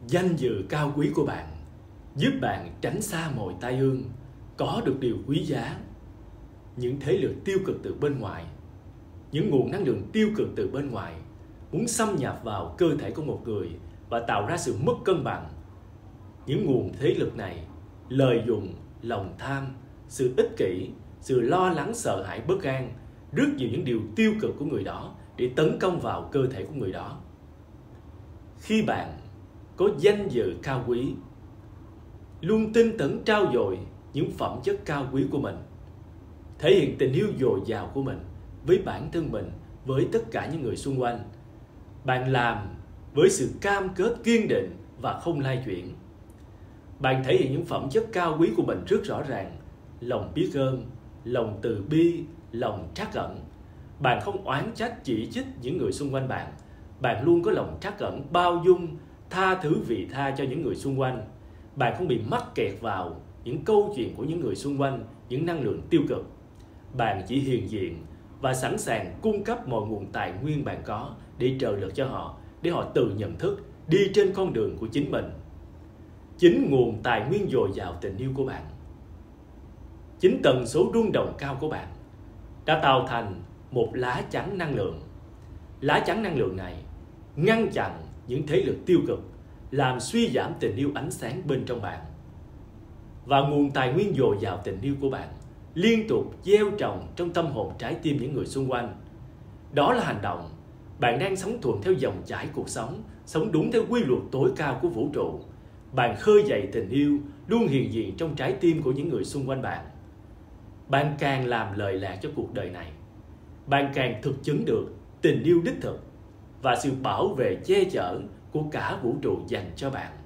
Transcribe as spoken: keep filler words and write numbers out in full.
Danh dự cao quý của bạn giúp bạn tránh xa mọi tai ương, có được điều quý giá. Những thế lực tiêu cực từ bên ngoài, những nguồn năng lượng tiêu cực từ bên ngoài muốn xâm nhập vào cơ thể của một người và tạo ra sự mất cân bằng. Những nguồn thế lực này lợi dụng lòng tham, sự ích kỷ, sự lo lắng sợ hãi bất an, rất nhiều những điều tiêu cực của người đó để tấn công vào cơ thể của người đó. Khi bạn có danh dự cao quý, luôn tinh tấn trao dồi những phẩm chất cao quý của mình, thể hiện tình yêu dồi dào của mình với bản thân mình, với tất cả những người xung quanh, bạn làm với sự cam kết kiên định và không lai chuyển. Bạn thể hiện những phẩm chất cao quý của mình rất rõ ràng: lòng biết ơn, lòng từ bi, lòng trắc ẩn. Bạn không oán trách chỉ trích những người xung quanh bạn. Bạn luôn có lòng trắc ẩn, bao dung, tha thứ vị tha cho những người xung quanh. Bạn không bị mắc kẹt vào những câu chuyện của những người xung quanh, những năng lượng tiêu cực. Bạn chỉ hiện diện và sẵn sàng cung cấp mọi nguồn tài nguyên bạn có để trợ lực cho họ, để họ tự nhận thức đi trên con đường của chính mình. Chính nguồn tài nguyên dồi dào tình yêu của bạn, chính tần số rung động cao của bạn đã tạo thành một lá chắn năng lượng. Lá chắn năng lượng này ngăn chặn những thế lực tiêu cực, làm suy giảm tình yêu ánh sáng bên trong bạn. Và nguồn tài nguyên dồi dào tình yêu của bạn liên tục gieo trồng trong tâm hồn trái tim những người xung quanh. Đó là hành động bạn đang sống thuận theo dòng chảy cuộc sống, sống đúng theo quy luật tối cao của vũ trụ. Bạn khơi dậy tình yêu luôn hiện diện trong trái tim của những người xung quanh bạn. Bạn càng làm lời lạc cho cuộc đời này, bạn càng thực chứng được tình yêu đích thực và sự bảo vệ che chở của cả vũ trụ dành cho bạn.